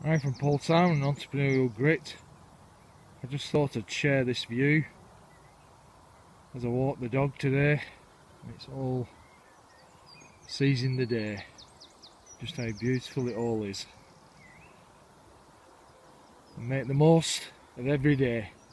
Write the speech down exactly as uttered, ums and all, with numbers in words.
Hi from Paul Simon Entrepreneurial Grit. I just thought I'd share this view as I walk the dog today. It's all seizing the day, just how beautiful it all is, and make the most of every day.